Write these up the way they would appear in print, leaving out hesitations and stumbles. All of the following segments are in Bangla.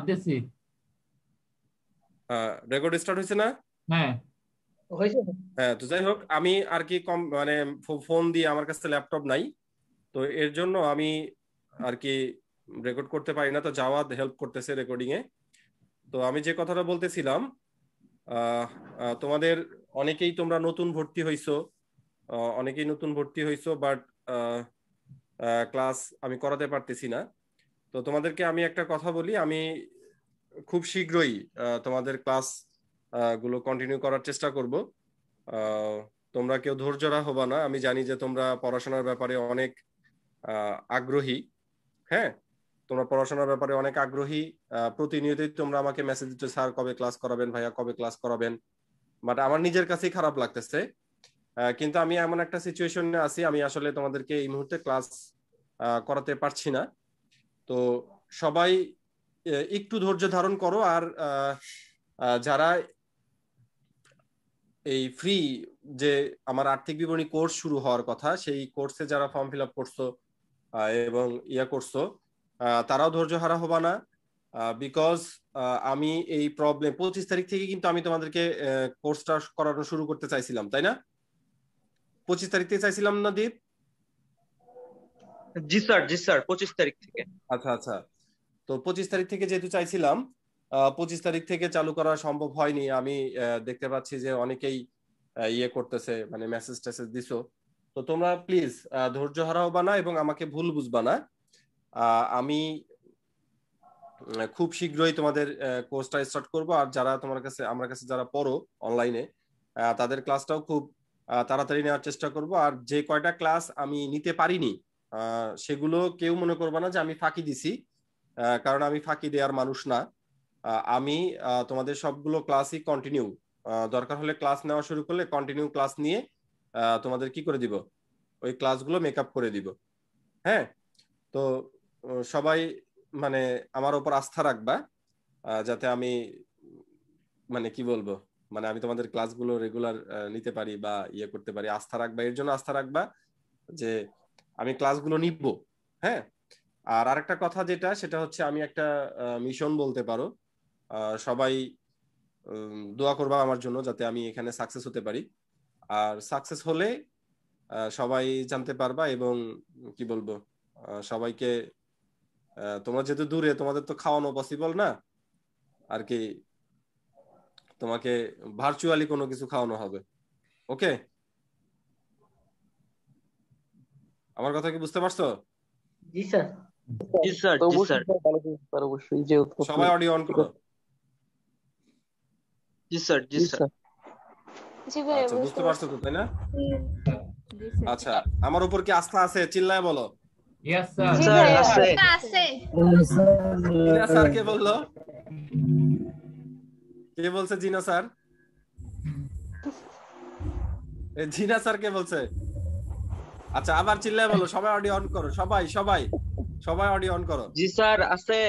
মারতেছি। রেকর্ড স্টার্ট হয়েছে না? হ্যাঁ হয়েছে। হ্যাঁ, তো যাই হোক, আমি আর কি কম মানে ফোন দিয়ে, আমার কাছে ল্যাপটপ নাই, তো এর জন্য আমি আর কি রেকর্ড করতে পারি না। তো জাওয়াদ হেল্প করতেছে রেকর্ডিং এ। তো আমি যে কথাটা বলতেছিলাম, তোমাদের অনেকেই তোমরা নতুন ভর্তি হইছো, বাট ক্লাস আমি করাতে পারতেছি না। তো তোমাদেরকে আমি একটা কথা বলি, আমি খুব শীঘ্রই তোমাদের ক্লাস গুলো কন্টিনিউ করার চেষ্টা করব। তোমরা কেউ ধৈর্যরা হবা না, আমি জানি যে তোমরা পড়াশোনার ব্যাপারে অনেক আগ্রহী। হ্যাঁ, তোমরা পড়াশোনার ব্যাপারে অনেক আগ্রহী। প্রতিনিয়তই তোমরা আমাকে মেসেজ দিচ্ছ, স্যার কবে ক্লাস করাবেন, ভাইয়া কবে ক্লাস করাবেন। বাট আমার নিজের কাছেই খারাপ লাগতেছে, কিন্তু আমি এমন একটা সিচুয়েশনে আছি, আমি আসলে তোমাদেরকে এই মুহূর্তে ক্লাস করাতে পারছি না। তো সবাই একটু ধৈর্য ধারণ করো। আর যারা এই ফ্রি যে আমার আর্থিক বিবরণী কোর্স শুরু হওয়ার কথা, সেই কোর্সে যারা ফর্ম ফিল আপ করছো এবং করছো, তারাও ধৈর্য হারা হবা না। বিকজ আমি এই প্রবলেম 25 তারিখ থেকে কিন্তু আমি তোমাদেরকে কোর্সটা করানো শুরু করতে চাইছিলাম, তাই না? 25 তারিখ থেকে চাইছিলাম না দীপ? জি স্যার 25 তারিখ থেকে। আচ্ছা আচ্ছা, তো 25 তারিখ থেকে যেহেতু চাইছিলাম, 25 তারিখ থেকে চালু করা সম্ভব হয়নি। আমি দেখতে পাচ্ছি যে অনেকেই করতেছে, মানে মেসেজ টেসেজ দিছো। তো তোমরা প্লিজ ধৈর্য হারা হবা না এবং আমাকে ভুল বুঝবা না। আমি খুব শীঘ্রই তোমাদের কোর্সটা স্টার্ট করব। আর যারা তোমার কাছে, আমার কাছে যারা পড়ো অনলাইনে, তাদের ক্লাসটাও খুব তাড়াতাড়ি নেওয়ার চেষ্টা করব। আর যে কয়টা ক্লাস আমি নিতে পারিনি, সেগুলো কেউ মনে করবা না যে আমি ফাঁকি দিছি, কারণ আমি ফাঁকি দেওয়ার মানুষ না। আমি তোমাদের সবগুলো ক্লাসই কন্টিনিউ, দরকার হলে ক্লাস নেওয়া শুরু করলে কন্টিনিউ ক্লাস নিয়ে তোমাদের কি করে দিব, ওই ক্লাসগুলো মেকআপ করে দিব। হ্যাঁ, তো সবাই মানে আমার উপর আস্থা রাখবা, যাতে আমি মানে কি বলবো, মানে আমি তোমাদের ক্লাসগুলো রেগুলার নিতে পারি বা করতে পারি। আস্থা রাখবা, এর জন্য আস্থা রাখবা যে আমি ক্লাসগুলো নিব। হ্যাঁ, আর আরেকটা কথা যেটা, সেটা হচ্ছে আমি একটা মিশন বলতে পারো। সবাই দোয়া করবা আমার জন্য, যাতে আমি এখানে সাকসেস হতে পারি। আর সাকসেস হলে সবাই জানতে পারবা, এবং কি বলবো, সবাইকে, তোমরা যেহেতু দূরে, তোমাদের তো খাওয়ানো পসিবল না আর কি, তোমাকে ভার্চুয়ালি কোনো কিছু খাওয়ানো হবে। ওকে, আমার কথা কি বুঝতে পারছো? জি স্যার। সবাই অডিও অন করো। জি স্যার। আচ্ছা, বুঝতে পারছো তো, তাই না? আচ্ছা, আমার উপর কি আস্থা আছে? চিল্লায় বলো। Yes sir. জিনা স্যার কে বললো? কে বলছে জিনা স্যার? জিনা স্যার কে বলছে? আচ্ছা, আবার চিল্লায় বলো। সবাই অডিও অন করো, সবাই সবাই সবাই অডিও অন করো। জি স্যার আছে।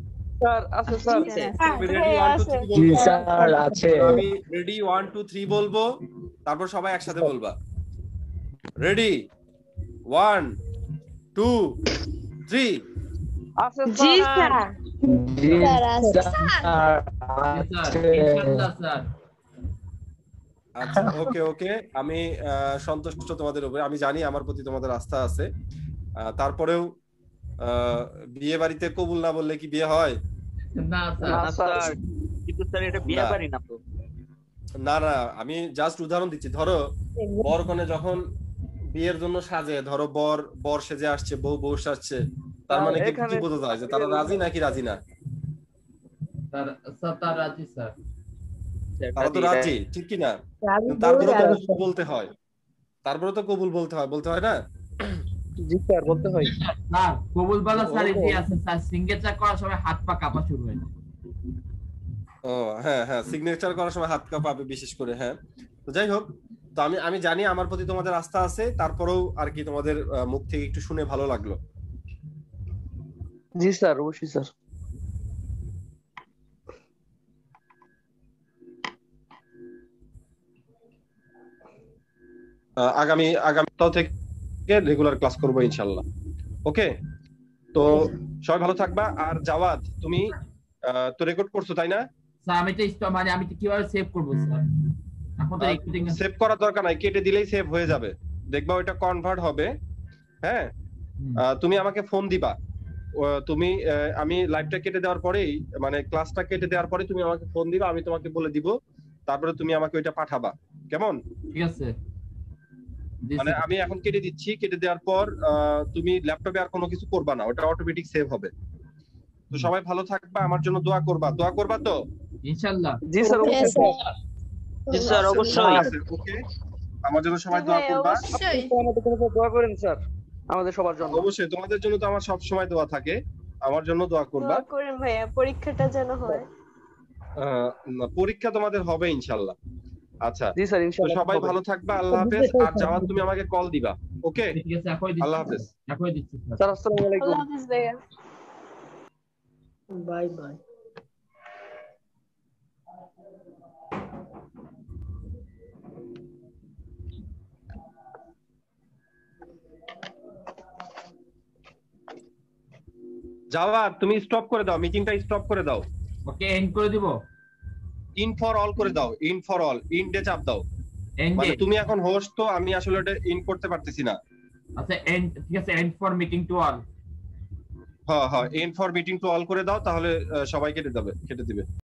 আমি রেডি 1 2 3 বলবো, তারপর সবাই একসাথে বলবা। রেডি 1 2 3। জি স্যার। আচ্ছা, ওকে ওকে, আমি সন্তুষ্ট তোমাদের উপরে। আমি জানি আমার প্রতি তোমাদের আস্থা আছে। তারপরেও বিয়ে বাড়িতে কবুল না বললে কি বিয়ে হয়? না স্যার, কিন্তু স্যার এটা বিয়ে বাড়ি না তো। না না, আমি জাস্ট উদাহরণ দিচ্ছি। ধরো বর কনে যখন বিয়ের জন্য সাজে, ধরো বর সেজে আসছে, বউ সাজছে, তার মানে কি বোঝা যায় যে তারা রাজি নাকি রাজি না? তারা রাজি স্যার। তারা তো রাজি, ঠিক কি না? তারপরে তো কবুল বলতে হয়, বলতে হয় না? জি স্যার, বলতে হয়। স্যার কবুল বলা স্যার ইজি আছে স্যার, সিগনেচার করার সময় হাত পা কাঁপা শুরু হয়। ও হ্যাঁ হ্যাঁ, সিগনেচার করার সময় হাত কাঁপাবে বিশেষ করে। হ্যাঁ, তো যাই হোক, তো আমি জানি আমার প্রতি তোমাদের আস্থা আছে, তারপরেও আর কি তোমাদের মুখ থেকে একটু শুনে ভালো লাগলো। জি স্যার, অবশ্যই স্যার। আগামী সপ্তাহ থেকে রেগুলার ক্লাস করবো ইনশাল্লাহ। ওকে, তো সবাই ভালো থাকবা। আর জাওয়াদ, তুমি তো রেকর্ড করছো তাই না? স্যার আমি তো মানে আমি তো কিভাবে সেভ করব স্যার? এখন তো রেকর্ডিং সেভ করার দরকার নাই, কেটে দিলেই সেভ হয়ে যাবে, দেখবা ওইটা কনভার্ট হবে। হ্যাঁ, তুমি আমাকে ফোন দিবা, তুমি আমি লাইভটা কেটে দেওয়ার পরেই, মানে ক্লাসটা কেটে দেওয়ার পরে তুমি আমাকে ফোন দিবা, আমি তোমাকে বলে দিব, তারপরে তুমি আমাকে ওইটা পাঠাবা, কেমন? ঠিক আছে। মানে আমি এখন কেটে দিচ্ছি, কেটে দেওয়ার পর তুমি ল্যাপটপে আর কোনো কিছু করবা না, ওটা অটোমেটিক সেভ হবে। তো সবাই ভালো থাকবা, আমার জন্য দোয়া করবা, দোয়া করবা তো ইনশাআল্লাহ। জি স্যার অবশ্যই স্যার। জি স্যার অবশ্যই। ওকে, আমার জন্য সবাই দোয়া করবা। অবশ্যই আমাদের জন্য দোয়া করেন স্যার, আমাদের সবার জন্য। অবশ্যই তোমাদের জন্য তো আমার সব সময় দোয়া থাকে, আমার জন্য দোয়া করবা। দোয়া করেন ভাইয়া, পরীক্ষাটা যেন হয়। পরীক্ষা তোমাদের হবে ইনশাআল্লাহ। আচ্ছা, জি স্যার তো ইনশাআল্লাহ সবাই হবে। ভালো থাকবা, আল্লাহ হাফেজ। আর জাওয়াদ তুমি আমাকে কল দিবা, ওকে? ঠিক আছে, এখন দিচ্ছি। আল্লাহ হাফেজ। এখন দিচ্ছি স্যার। স্যার আসসালামু আলাইকুম। আল্লাহ হাফেজ ভাইয়া। Bye bye. জাওয়াদ তুমি স্টপ করে দাও, মিটিংটা স্টপ করে দাও, ওকে এন্ড করে দিব। ইন ফর অল করে দাও, ইন ফর অল, ইন্ডে চাপ দাও। এন্ড মানে তুমি এখন হোস্ট, তো আমি আসলে এটা ইন করতে পারতেছি না। আচ্ছা এন্ড, ঠিক আছে, end for meeting to all. হ্যাঁ হ্যাঁ, in for meeting to all করে দাও, তাহলে সবাই কেটে দিবে।